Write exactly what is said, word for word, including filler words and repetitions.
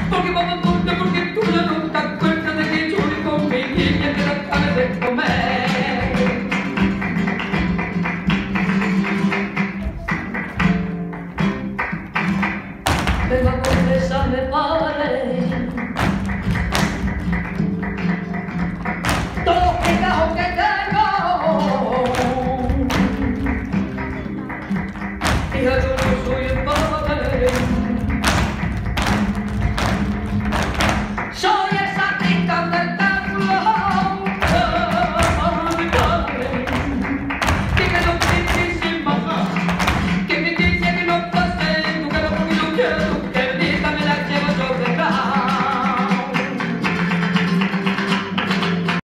Porque vamos tutte, porque tu la tutta questa de che giuri con me, che te la fare con me. Vengo a confesarme, padre, todo lo pecado que tengo. Hija, yo no soy el padre.